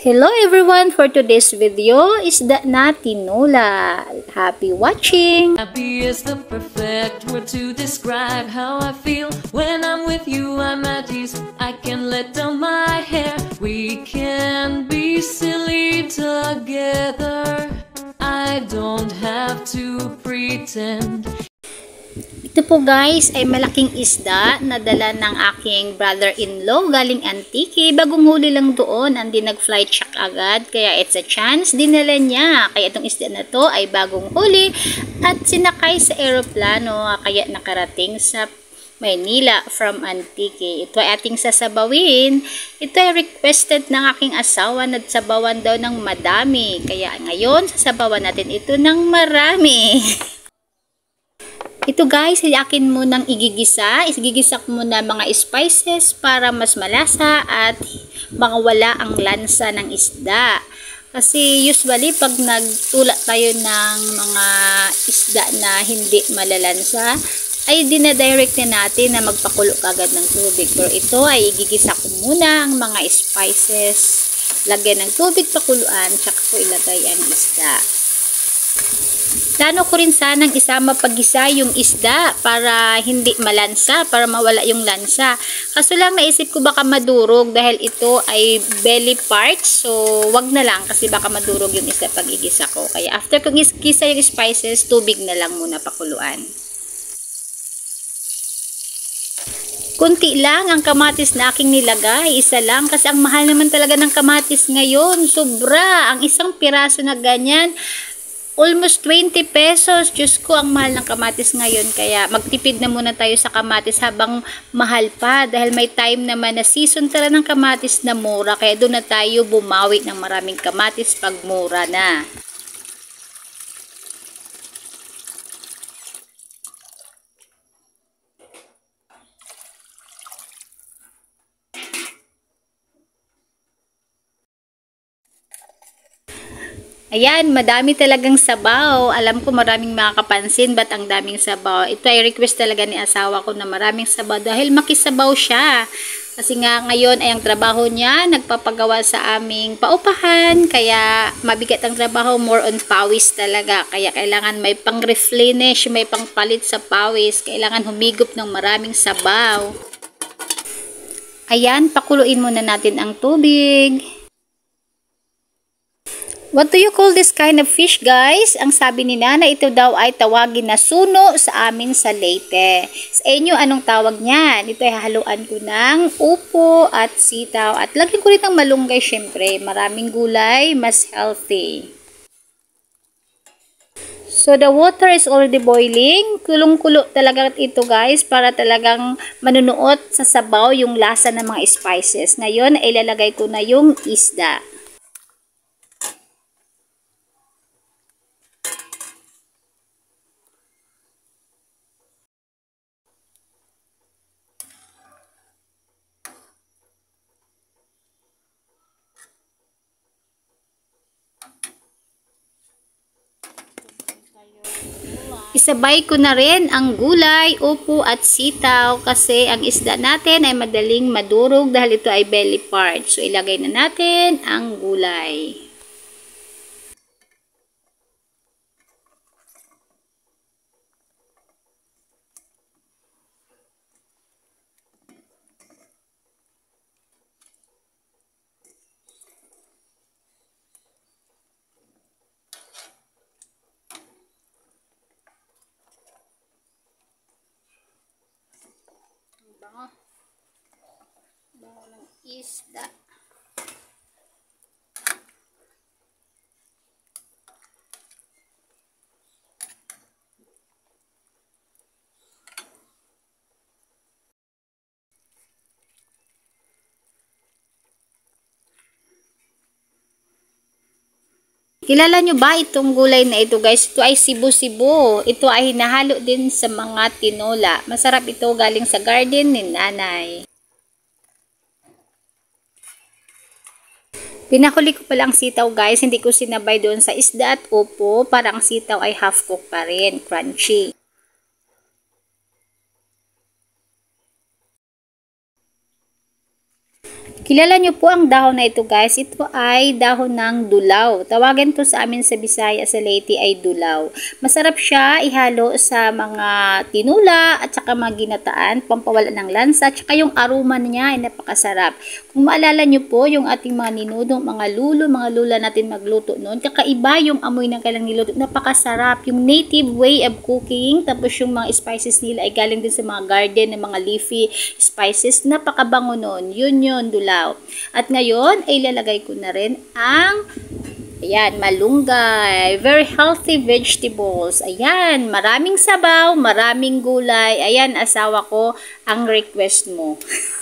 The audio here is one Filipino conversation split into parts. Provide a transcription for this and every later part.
Hello everyone! For today's video, isda na tinola. Happy watching! Happy is the perfect word to describe how I feel when I'm with you. I'm at ease. I can let down my hair. We can be silly together. I don't have to pretend. Ito po guys ay malaking isda na dala ng aking brother-in-law galing Antique. Bagong huli lang doon, hindi nag-flight check agad. Kaya it's a chance, dinala niya. Kaya itong isda na to ay bagong huli at sinakay sa aeroplano. Kaya nakarating sa Maynila from Antique. Ito ay ating sasabawin. Ito ay requested ng aking asawa na sabawan daw ng madami. Kaya ngayon sasabawan natin ito ng marami. Ito guys, akin munang igigisa. Igigisa ko muna mga spices para mas malasa at makawala ang lansa ng isda. Kasi usually pag nagtula tayo ng mga isda na hindi malalansa, ay dinadirect na natin na magpakulo kagad ng tubig. Pero ito ay igigisa ko muna ang mga spices. Lagyan ng tubig pakuluan, tsaka ko ilagay ang isda. Plano ko rin sanang isama paggisa yung isda para hindi malansa, para mawala yung lansa. Kaso lang naisip ko baka madurog dahil ito ay belly part. So, wag na lang kasi baka madurog yung isda pag igisa ko. Kaya after kong igisa yung spices, tubig na lang muna pakuluan. Kunti lang ang kamatis na aking nilagay. Isa lang kasi ang mahal naman talaga ng kamatis ngayon. Sobra. Ang isang piraso na ganyan, almost 20 pesos. Diyos ko, ang mahal ng kamatis ngayon. Kaya magtipid na muna tayo sa kamatis habang mahal pa. Dahil may time naman na season tala ng kamatis na mura. Kaya doon na tayo bumawi ng maraming kamatis pag mura na. Ayan, madami talagang sabaw. Alam ko maraming makakapansin ba't ang daming sabaw. Ito ay request talaga ni asawa ko na maraming sabaw dahil makisabaw siya. Kasi nga ngayon ay ang trabaho niya, nagpapagawa sa aming paupahan. Kaya mabigat ang trabaho, more on pawis talaga. Kaya kailangan may pang-replenish, may pang-palit sa pawis. Kailangan humigop ng maraming sabaw. Ayan, pakuluin muna natin ang tubig. What do you call this kind of fish, guys? Ang sabi ni Nana, ito daw ay tawagin na suno sa amin sa Leyte. Sa inyo, anong tawag niyan? Ito ay haluan ko ng upo at sitaw. At lagyan ko rin ng malunggay, syempre. Maraming gulay, mas healthy. So, the water is already boiling. Kulong-kulo talaga ito, guys, para talagang manunuot sa sabaw yung lasa ng mga spices. Ngayon, ilalagay ko na yung isda. Isabay ko na rin ang gulay, upo at sitaw kasi ang isda natin ay madaling madurog dahil ito ay belly part. So ilagay na natin ang gulay. Bango ng isda. Kilala nyo ba itong gulay na ito, guys? Ito ay sibo-sibo. Ito ay hinahalo din sa mga tinola. Masarap ito, galing sa garden ni nanay. Pinakuli ko pala ang sitaw, guys. Hindi ko sinabay doon sa isda at upo para ang sitaw ay half cook pa rin, crunchy. Kilala nyo po ang dahon na ito guys. Ito ay dahon ng dulaw. Tawagan to sa amin sa Bisaya sa Leyte ay dulaw. Masarap siya ihalo sa mga tinula at saka mga ginataan, pampawala ng lansa, at saka yung aroma niya ay napakasarap. Kung maalala nyo po yung ating mga ninudong, mga lula natin magluto noon, kakaiba yung amoy ng kailang niluto. Napakasarap. Yung native way of cooking, tapos yung mga spices nila ay galing din sa mga garden ng mga leafy spices. Napakabango noon. Yun, dulaw. At ngayon, ay lalagay ko na rin ang ayan, malunggay. Very healthy vegetables. Ayan, maraming sabaw, maraming gulay. Ayan, asawa ko, ang request mo.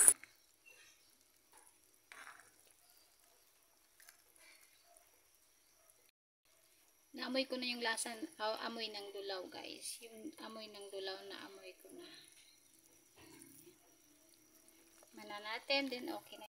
Naamoy ko na yung lasa, amoy ng dulaw guys. Yung amoy ng dulaw na amoy ko na. Mana natin, then okay na.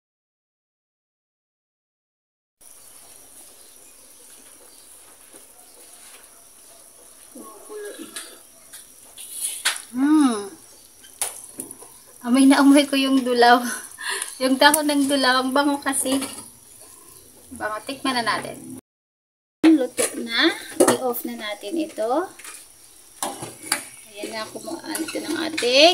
Amoy na amoy ko yung dulaw. Yung dahon ng dulaw, ang bango kasi. Bango, tikman na natin. Luto na. I-off na natin ito. Ayan na, kumuhaan ito ng ating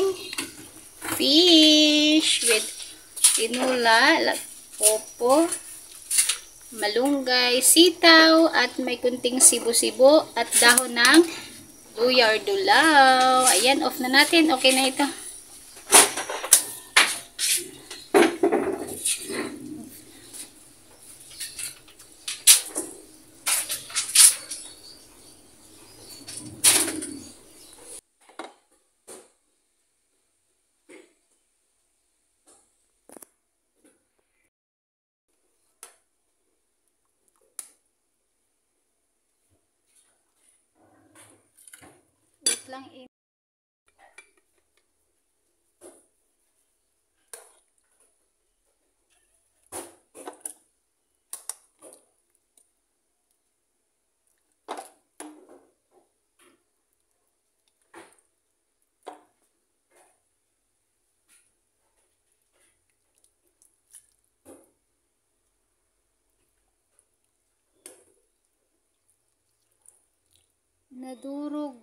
fish with tinula, popo, malunggay, sitaw, at may kunting sibo-sibo at dahon ng luya or dulaw. Ayan, off na natin. Okay na ito. Lang nadurog.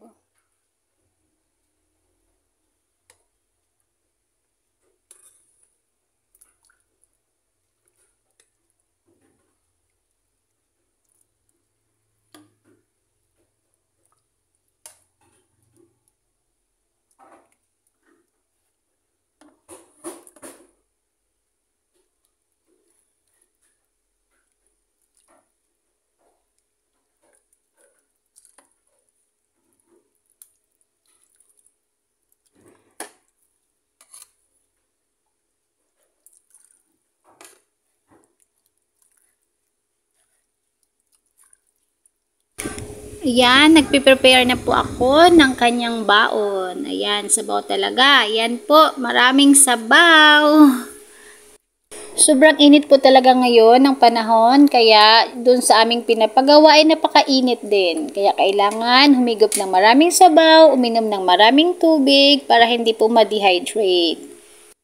Ayan, nagpe-prepare na po ako ng kanyang baon. Ayan, sabaw talaga. Ayan po, maraming sabaw. Sobrang init po talaga ngayon ng panahon, kaya dun sa aming pinapagawa ay napakainit din. Kaya kailangan humigop ng maraming sabaw, uminom ng maraming tubig para hindi po ma-dehydrate.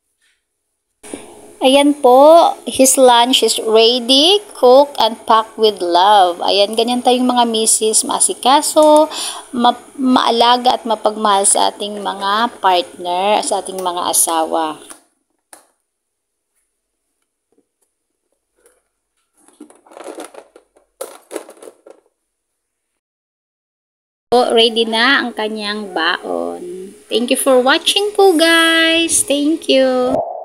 Ayan po, his lunch is ready, cooked and packed with love. Ayan, ganyan tayong mga misis, maasikaso, maalaga at mapagmahal sa ating mga partner, sa ating mga asawa. Ready na ang kanyang baon. Thank you for watching po guys. Thank you.